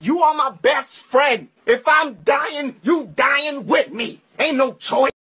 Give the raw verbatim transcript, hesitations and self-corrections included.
You are my best friend. If I'm dying, you dying with me. Ain't no choice.